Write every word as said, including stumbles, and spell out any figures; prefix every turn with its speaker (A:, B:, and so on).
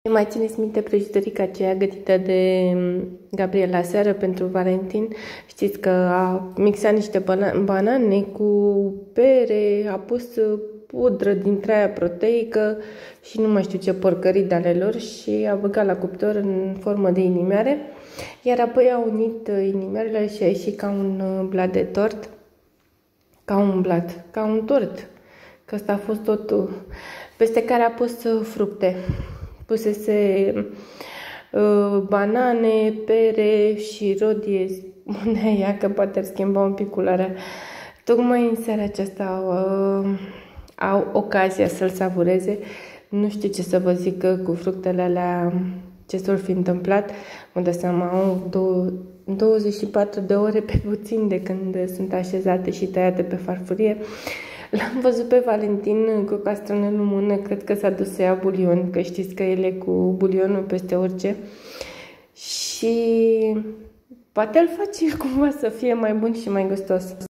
A: Mai țineți minte prăjiturica aceea gătită de Gabriela seară pentru Valentin? Știți că a mixat niște banane cu pere, a pus pudră dintre aia proteică și nu mai știu ce porcării de ale lor și a băgat la cuptor în formă de inimioare. Iar apoi a unit inimioarele și a ieșit ca un blat de tort. Ca un blat, ca un tort. Că ăsta a fost totul. Peste care a pus fructe. Pusese uh, banane, pere și rodie. Spunea ea că poate ar schimba un pic culoarea. Tocmai în seara aceasta uh, au ocazia să-l savureze. Nu știu ce să vă zic cu fructele alea, ce s-or fi întâmplat. Mă dă seama, au douăzeci și patru de ore pe puțin de când sunt așezate și tăiate pe farfurie. L-am văzut pe Valentin cu castranelul în mână, cred că s-a dus să ia bulion, că știți că el e cu bulionul peste orice. Și poate îl face cumva să fie mai bun și mai gustos.